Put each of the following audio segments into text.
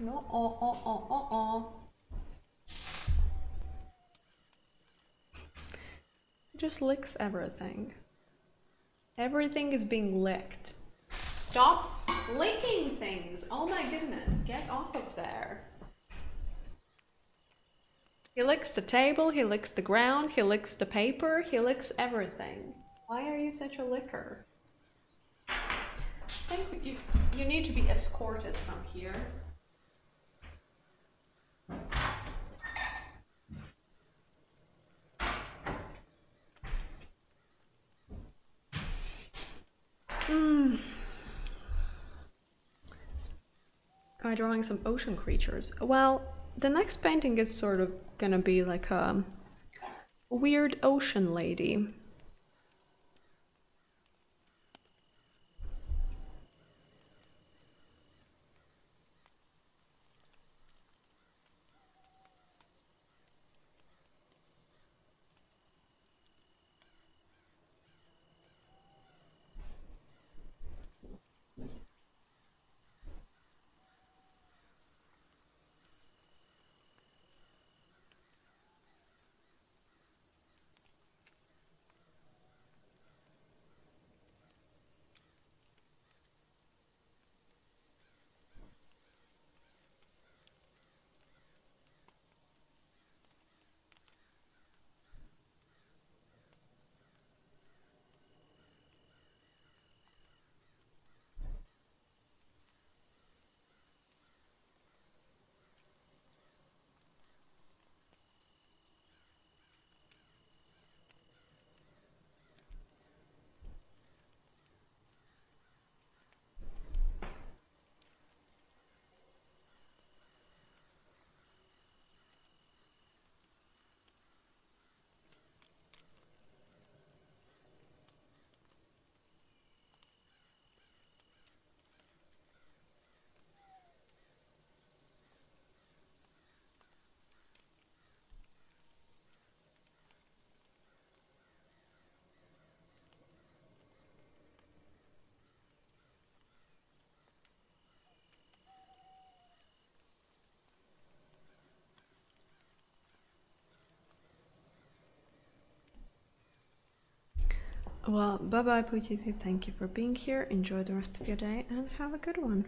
No, oh, oh, oh, oh, oh. Just licks everything. Everything is being licked. Stop licking things! Oh my goodness, get off of there. He licks the table, he licks the ground, he licks the paper, he licks everything. Why are you such a licker? I think you need to be escorted from here. Am I drawing some ocean creatures? Well, the next painting is sort of gonna be like a weird ocean lady. Well, bye bye Pujiti, thank you for being here, enjoy the rest of your day and have a good one.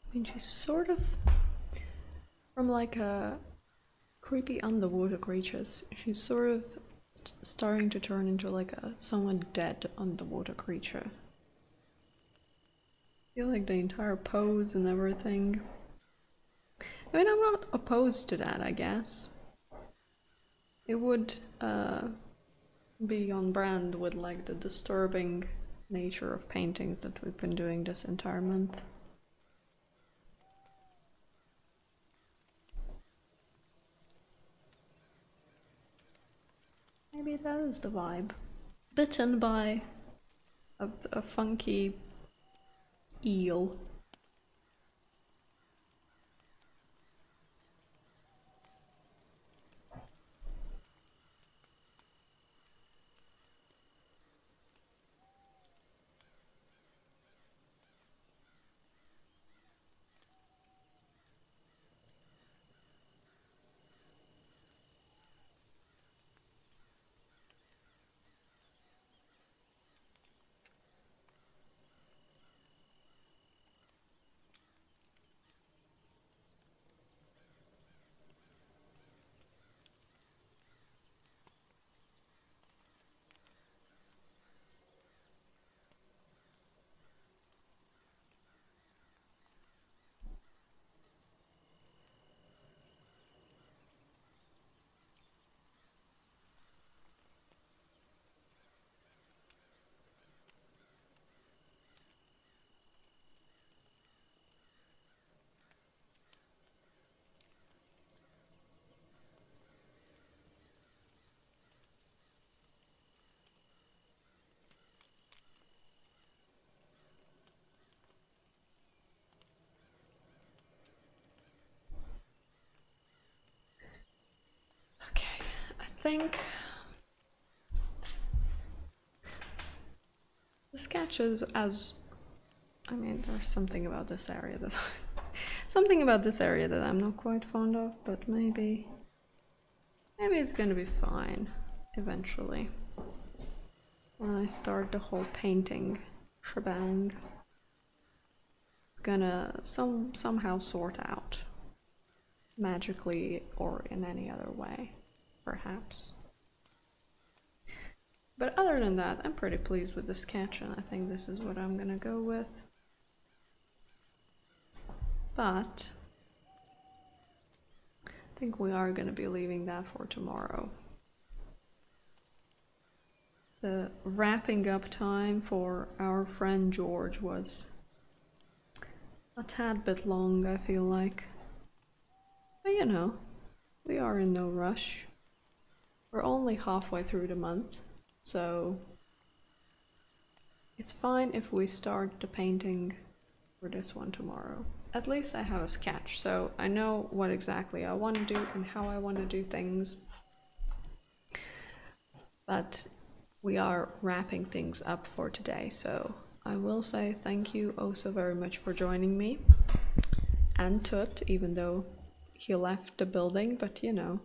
I mean, she's sort of from like a creepy underwater creatures. She's sort of starting to turn into like a somewhat dead underwater creature. I feel like the entire pose and everything. I mean, I'm not opposed to that, I guess. It would be on brand with like the disturbing nature of paintings that we've been doing this entire month. Maybe that is the vibe. Bitten by a funky eel. Okay, I think the sketches as I mean, there's something about this area that I'm not quite fond of, but maybe it's gonna be fine eventually when I start the whole painting shebang. It's gonna somehow sort out magically or in any other way, perhaps. But other than that, I'm pretty pleased with the sketch, and I think this is what I'm gonna go with. But I think we are gonna be leaving that for tomorrow. The wrapping up time for our friend George was a tad bit long, I feel like. But you know, we are in no rush. We're only halfway through the month, so it's fine if we start the painting for this one tomorrow. At least I have a sketch, so I know what exactly I want to do and how I want to do things. But we are wrapping things up for today, so I will say thank you oh so very much for joining me. And Tut, even though he left the building, but you know,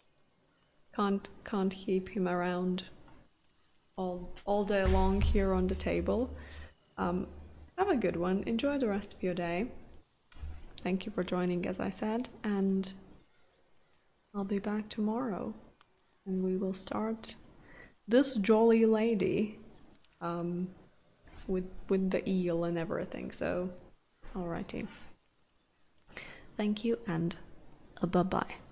can't keep him around all day long here on the table. Have a good one. Enjoy the rest of your day. Thank you for joining, as I said, and I'll be back tomorrow, and we will start this jolly lady with the eel and everything. So, alrighty. Thank you, and bye-bye.